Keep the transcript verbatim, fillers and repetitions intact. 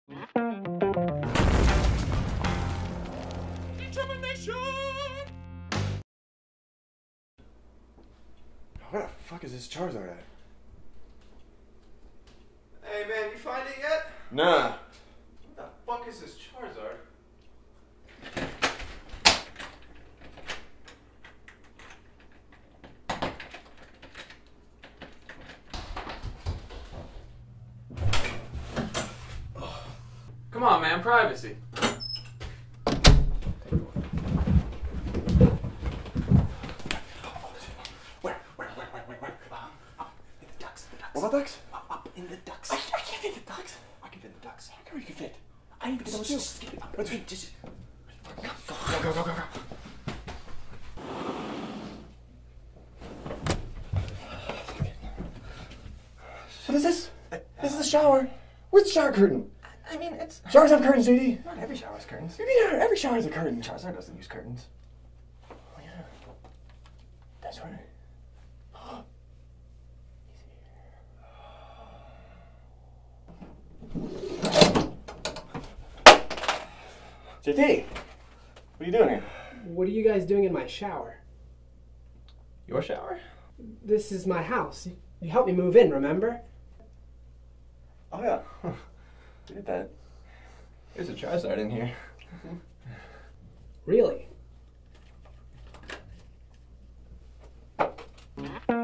Determination! Where the fuck is this Charizard at? Hey man, you find it yet? Nah. What the fuck is this Charizard? Come on man, privacy. Where? Where? Where? Where? Where? Where? Um, up in the ducks, the ducks. What about ducks? Up, up in the ducks. I, I can't fit the ducks. I can fit the ducks. How come you can fit? I need to Just- get just just get it up. Let's Wait, just Go, go, go, go, go, go. What is this? This is the shower. Where's the shower curtain? I mean, it's Showers have curtains, J D. not every shower has curtains. You mean every shower has a curtain? Charizard doesn't use curtains. Oh yeah. That's right. J D, what are you doing here? What are you guys doing in my shower? Your shower? This is my house. You helped me move in, remember? Oh yeah. We did that. There's a Charizard in here. Really?